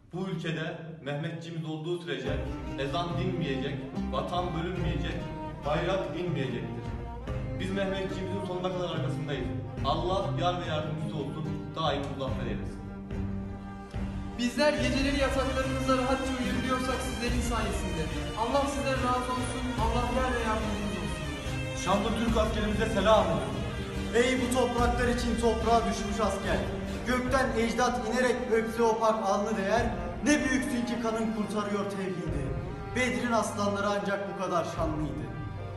Bu ülkede Mehmetçiğimiz olduğu sürece ezan dinmeyecek, vatan bölünmeyecek, bayrak inmeyecektir. Biz Mehmetçiğimizin sonuna kadar arkasındayız. Allah yar ve yardımcısı olsun, daim muzaffer eylesin. Bizler geceleri yataklarımızda rahatça uyuyabiliyorsak sizlerin sayesinde. Allah sizden razı olsun, Allah yar ve yardımcınız olsun. Şanlı Türk askerimize selam olsun. Ey bu topraklar için toprağa düşmüş asker, gökten ecdat inerek öpse o pak alnı değer, ne büyüksün ki kanın kurtarıyor tevhidi. Bedir'in aslanları ancak bu kadar şanlıydı.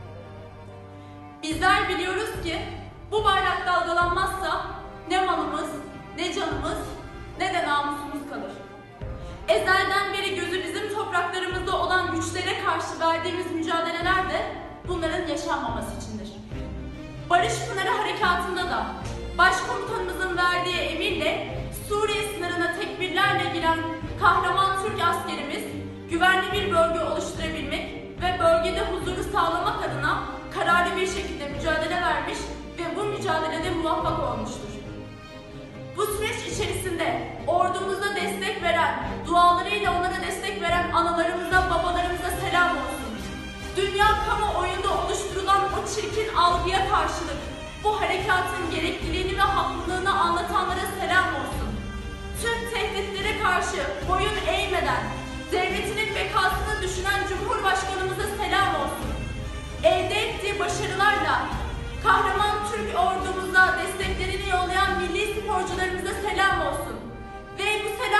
Bizler biliyoruz ki bu bayrak dalgalanmazsa ne malımız, ne canımız, ne de namusumuz kalır. Ezelden beri gözü bizim topraklarımızda olan güçlere karşı verdiğimiz mücadeleler de bunların yaşanmaması içindir. Barış Pınarı Harekatı'nda da Başkomutanımızın verdiği emirle Suriye sınırına tekbirlerle giren kahraman Türk askerimiz güvenli bir bölge oluşturabilmek ve bölgede huzuru sağlamak adına kararlı bir şekilde mücadele vermiş ve bu mücadelede muvaffak olmuştur. Bu süreç içerisinde ordumuza destek veren, dualarıyla onlara destek veren analarımıza, babalarımıza selam olsun. Dünya kamuoyunda oluşturulan o çirkin algıya karşılık bu harekatın gerekliliğini ve haklılığını anlatanlara selam olsun. Tüm tehditlere karşı boyun eğmeden, devletinin bekasını düşünen Cumhurbaşkanımıza selam olsun. Elde ettiği başarılarla kahraman Türk ordumuza desteklerini yollayan milli sporcularımıza selam olsun. Ve bu